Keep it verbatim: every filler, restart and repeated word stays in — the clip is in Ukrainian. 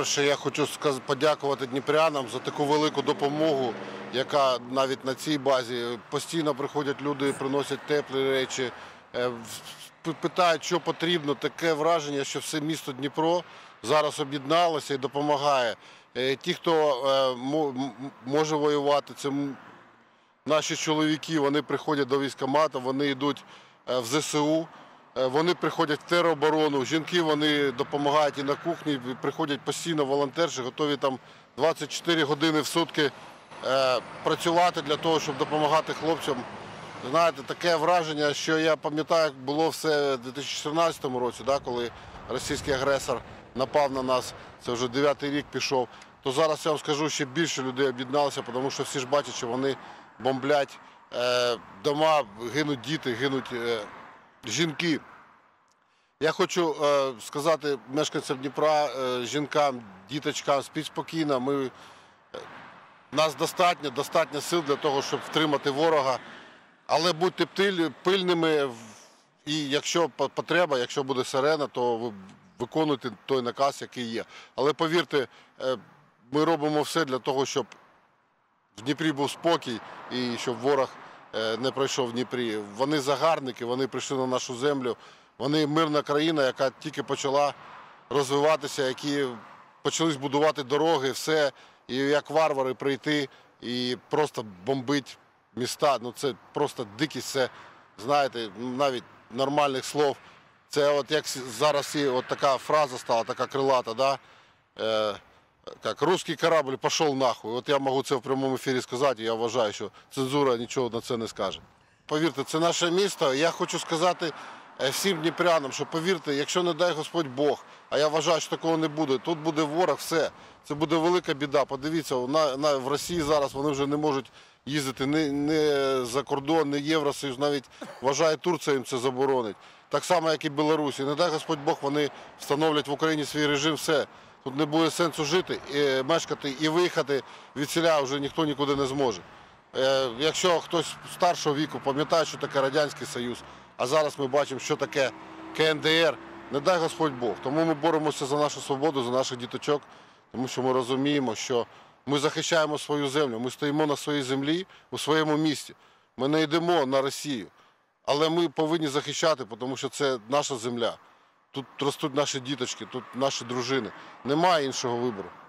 По-перше, я хочу подякувати дніпрянам за таку велику допомогу, яка навіть на цій базі постійно приходять люди, приносять теплі речі, питають, що потрібно. Таке враження, що все місто Дніпро зараз об'єдналося і допомагає. Ті, хто може воювати, це наші чоловіки, вони приходять до військкомату, вони йдуть в зе се у. Вони приходять в тероборону, жінки вони допомагають і на кухні, приходять постійно волонтерші, готові там двадцять чотири години в сутки е, працювати для того, щоб допомагати хлопцям. Знаєте, таке враження, що я пам'ятаю, як було все в дві тисячі чотирнадцятому році, да, коли російський агресор напав на нас, це вже дев'ятий рік пішов, то зараз я вам скажу, ще більше людей об'єдналося, тому що всі ж бачать, що вони бомблять е, дома, гинуть діти, гинуть е, жінки. Я хочу е, сказати мешканцям Дніпра, е, жінкам, діточкам, спіть спокійно. Ми, е, нас достатньо, достатньо сил для того, щоб втримати ворога. Але будьте пильними і якщо потреба, якщо буде сирена, то ви виконуйте той наказ, який є. Але повірте, е, ми робимо все для того, щоб в Дніпрі був спокій і щоб ворог не пройшов в Дніпрі. Вони загарбники, вони прийшли на нашу землю. Вони мирна країна, яка тільки почала розвиватися, які почали будувати дороги, все. І як варвари прийти і просто бомбити міста. Ну це просто дикість, це, знаєте, навіть нормальних слов. Це от як зараз і от така фраза стала, така крилата, да? Е, як «Русський корабль пішов нахуй». От я можу це в прямому ефірі сказати, і я вважаю, що цензура нічого на це не скаже. Повірте, це наше місто. Я хочу сказати всім дніпрянам, що повірте, якщо не дай Господь Бог, а я вважаю, що такого не буде, тут буде ворог, все. Це буде велика біда. Подивіться, на, на, в Росії зараз вони вже не можуть їздити ні, ні за кордон, ні Євросоюз, навіть вважає Турція їм це заборонить. Так само, як і Білорусі. Не дай Господь Бог, вони встановлять в Україні свій режим, все. Тут не буде сенсу жити, і мешкати і виїхати від селя вже ніхто нікуди не зможе. Якщо хтось старшого віку пам'ятає, що таке Радянський Союз, а зараз ми бачимо, що таке ке ен де ер, не дай Господь Бог. Тому ми боремося за нашу свободу, за наших діточок, тому що ми розуміємо, що ми захищаємо свою землю, ми стоїмо на своїй землі, у своєму місті. Ми не йдемо на Росію, але ми повинні захищати, тому що це наша земля. Тут ростуть наші діточки, тут наші дружини. Немає іншого вибору.